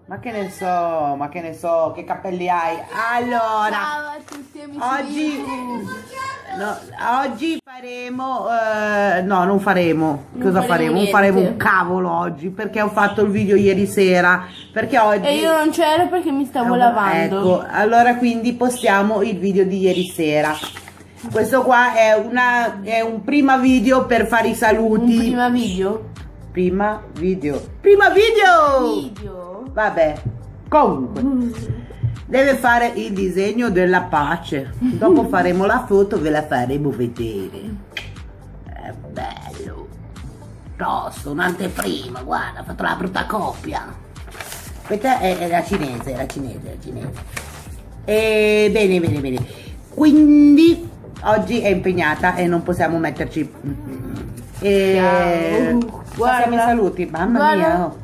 Ma che ne so, che capelli hai? Allora, ciao a tutti amici. Oggi faremo, no, non faremo, cosa faremo? Non faremo un cavolo oggi, perché ho fatto il video ieri sera, perché oggi... E io non c'ero perché mi stavo lavando. Ecco, allora quindi postiamo il video di ieri sera. Questo qua è un prima video per fare i saluti. Un prima video? Prima video! Vabbè, comunque deve fare il disegno della pace. Dopo faremo la foto, ve la faremo vedere. È bello, tosto, un'anteprima, guarda, ho fatto la brutta coppia. Questa è la cinese, e bene, quindi oggi è impegnata e non possiamo metterci. Guarda i saluti, mamma mia, oh.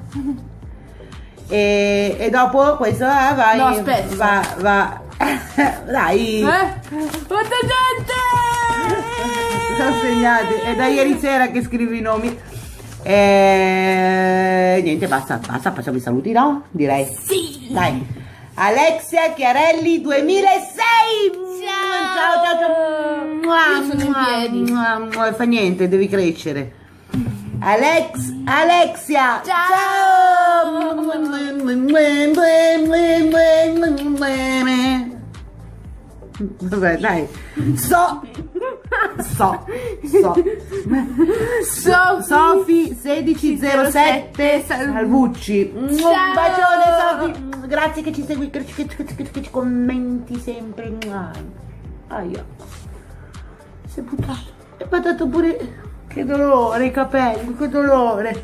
E dopo questo vai. No, aspetta. Va. Dai. Quanta gente! Sono segnati. È da ieri sera che scrivi i nomi. Niente, basta, facciamo i saluti, no? Direi. Sì. Dai. Alexia Chiarelli 2006. Ciao. Io sono in piedi. Fa niente, devi crescere. Alexia, ciao. Vabbè, dai. Sofi 1607 Salvucci. Un bacione Sofi. Grazie che ci segui, che ci commenti sempre. Aia. Si è buttato. È buttato pure. Che dolore, i capelli, che dolore.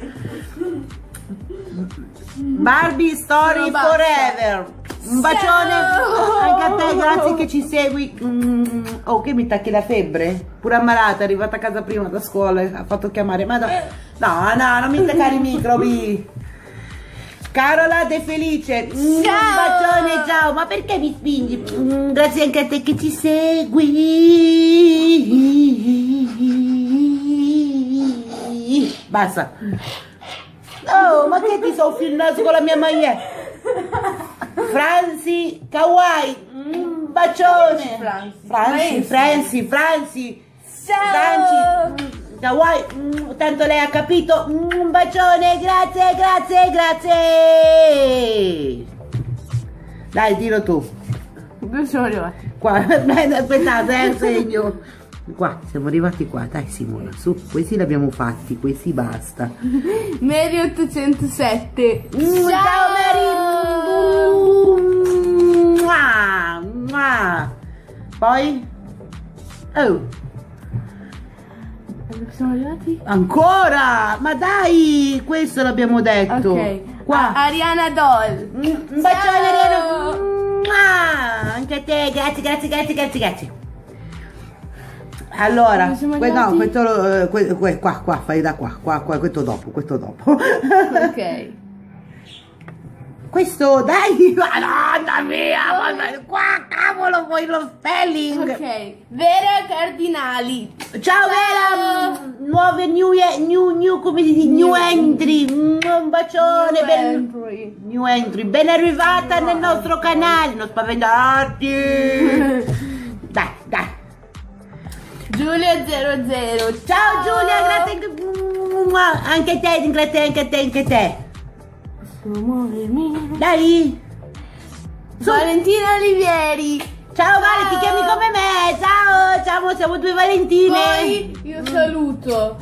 Barbie Story Forever. Un bacione anche a te, grazie che ci segui. Oh, che mi tacchi la febbre? Pure ammalata, è arrivata a casa prima da scuola, ha fatto chiamare. Ma no, non mi toccare i microbi. Carola De Felice, un bacione, ciao. Ma perché mi spingi? Grazie anche a te che ci segui. Basta. Oh, ma che ti soffi il naso con la mia maglietta? Franzi Kawaii, un bacione. Franzi Kawaii, tanto lei ha capito. Un bacione, grazie. Dai, dillo tu. Dove siamo arrivati? Qua, aspettate, il segno. Qua, siamo arrivati qua, dai Simona, su, questi l'abbiamo fatti, questi basta. Mary 807. Ciao Mary. Poi? Oh. Dove siamo arrivati? Ancora? Ma dai, questo l'abbiamo detto. Ok. Qua. Ariana Doll. Un bacione Ariana. Anche a te, grazie. Allora, no, qua, fai da qua, questo dopo. Ok. Questo, dai, madonna mia, qua, cavolo, vuoi lo spelling? Ok, Vera Cardinali. Ciao Vera, nuove new come si dice, new entry, un bacione, new entry, ben arrivata nel nostro canale, non spaventarti. Dai. Giulia 00. Ciao Giulia, grazie anche te. Dai. Valentina Olivieri. Ciao Vale, ti chiami come me. Ciao, siamo due Valentine. Poi io saluto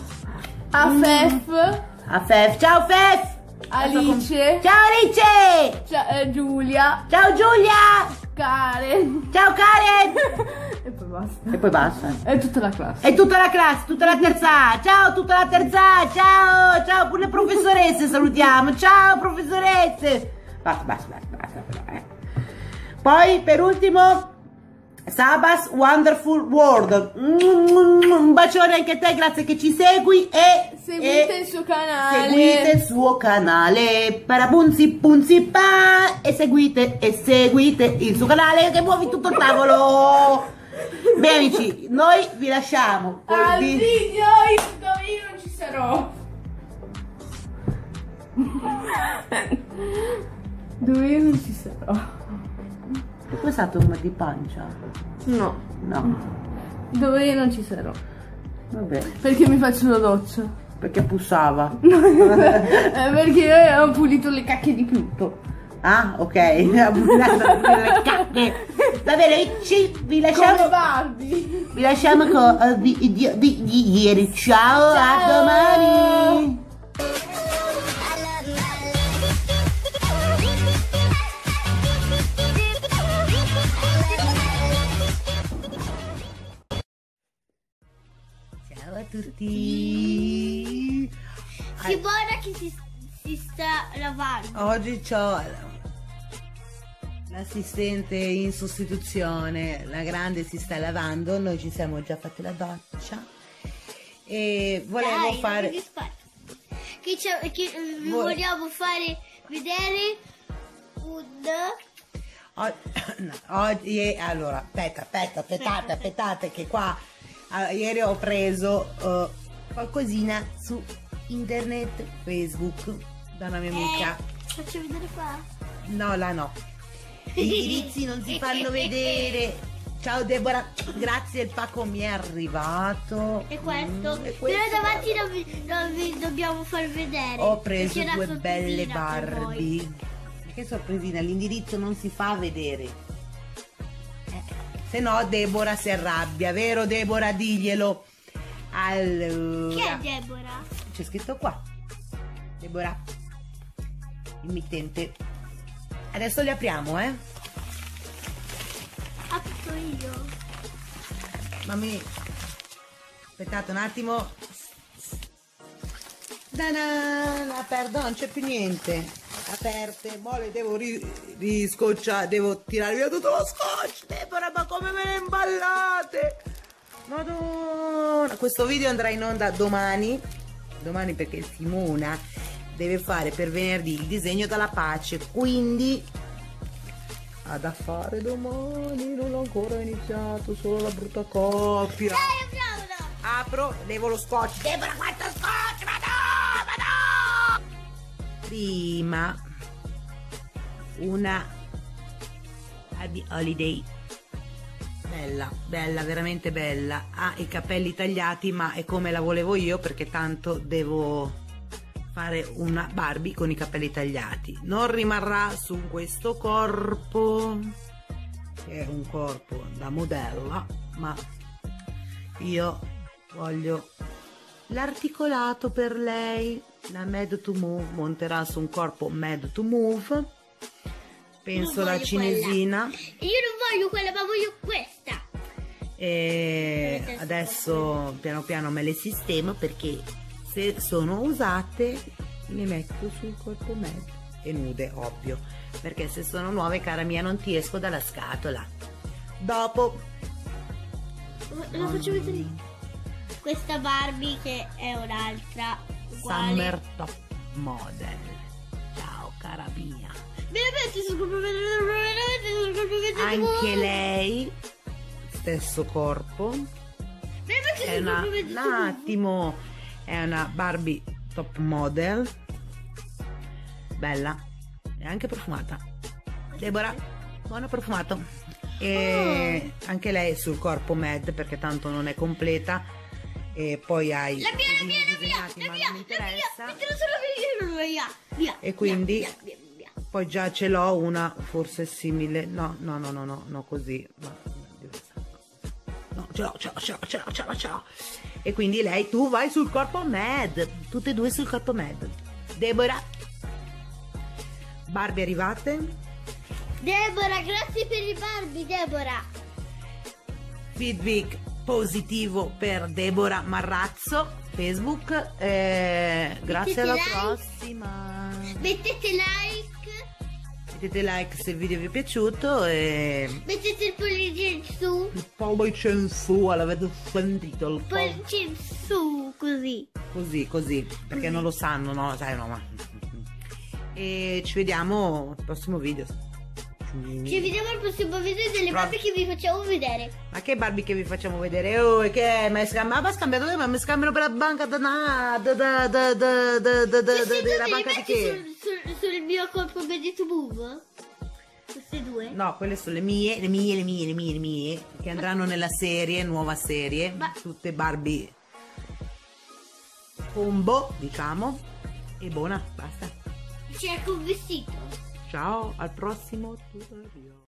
a Fef. Ciao Fef. Alice. Ciao Alice. Giulia. Ciao Giulia. Karen. Ciao Karen. E poi basta. È tutta la classe, tutta la terza A. Ciao, tutta la terza A. Ciao, pure le professoresse salutiamo. Ciao professoresse. Basta. Poi per ultimo Sabas Wonderful World. Un bacione anche a te, grazie che ci segui e seguite il suo canale. Seguite il suo canale. Punzi pa. E seguite il suo canale che muovi tutto il tavolo. Bene amici, noi vi lasciamo al video dove io non ci ci sarò. Dove io non ci sarò. È poi stato un mal di pancia? No. No. Dove io non ci sarò. Vabbè. Perché mi faccio la doccia. Perché pussava. Perché io ho pulito le cacche di tutto. Ah, ok. Le cacche. Va bene, vi Come lasciamo. Barbie. Vi lasciamo con di ieri. Ciao, a Ciao. domani. Ciao a tutti. Simona che si sta lavando. Oggi c'ho l'assistente in sostituzione, la grande si sta lavando, noi ci siamo già fatti la doccia e volevo fare... Che vogliamo fare vedere un... Oggi, allora, aspettate che qua ieri ho preso qualcosina su internet, Facebook, da una mia amica. Faccio vedere qua. No, là no. Gli indirizzi non si fanno vedere. Ciao Deborah, grazie, il pacco mi è arrivato. E questo? E questo. Però davanti non vi dobbiamo far vedere. Ho preso C'è una due belle sorpresina per voi. Barbie. Che sorpresina, l'indirizzo non si fa vedere. Se no Deborah si arrabbia, vero Deborah? Diglielo. Allora. Chi è Deborah? C'è scritto qua. Deborah. Il mittente. Adesso li apriamo, Apro io. Mammi. Aspettate un attimo. Aperto, non c'è più niente. Aperte, mo le devo riscocciare, devo tirare via tutto lo scotch. Deborah, ma come me ne imballate? Madonna. Questo video andrà in onda domani perché Simona deve fare per venerdì il disegno della pace, quindi ha da fare domani, non ho ancora iniziato, solo la brutta copia. Dai, apriamola. Apro, levo lo scotch. Deborah, quanto scotch? Ma no! Prima una Happy Holiday. Bella, veramente bella. Ha i capelli tagliati, ma è come la volevo io, perché tanto devo fare una Barbie con i capelli tagliati. Non rimarrà su questo corpo, che è un corpo da modella, ma io voglio l'articolato per lei. La Made to Move monterà su un corpo Made to Move. Penso la cinesina. Io non voglio quella, ma voglio questa. E adesso piano piano me le sistemo, perché se sono usate le metto sul corpo Made e nude, ovvio, perché se sono nuove, cara mia, non ti esco dalla scatola. Dopo La faccio vedere io. Questa Barbie che è un'altra uguale. Summer Top Model. Ciao cara mia. Veramente sul corpo Made, veramente sul corpo Made. Anche lei stesso corpo. Veramente È sul una, corpo Made. un attimo, è una Barbie Top Model, bella e anche profumata. Deborah, buona profumato. E anche lei sul corpo Mad, perché tanto non è completa. E poi hai La mia, disegnati, ma non mi interessa. mettilo solo via. E quindi via. poi già ce l'ho una forse simile. No, così. No, ce l'ho. E quindi lei, tu vai sul corpo Mad, tutte e due sul corpo Mad. Deborah, Barbie arrivate. Deborah, grazie per i Barbie, Deborah. Feedback positivo per Deborah Marrazzo, Facebook. Grazie, alla like. prossima. Mettete like, se il video vi è piaciuto, e mettete il pollice in su, il pollice in su, l'avete sentito? Il pollice in su, così. Così, perché non lo sanno, no? Sai, no, ma... E ci vediamo al prossimo video. Ci vediamo al prossimo video delle Barbie che vi facciamo vedere. Ma che Barbie che vi facciamo vedere? Oh, e che è? Ma ha scambiato ma mi scambiano per la banca della banca di che? Sul mio colpo Gadget Move? Queste due? No, quelle sono le mie, che andranno nella serie, nuova serie, tutte Barbie combo, diciamo, e buona, basta. C'è anche un vestito. Ciao, al prossimo tutorial.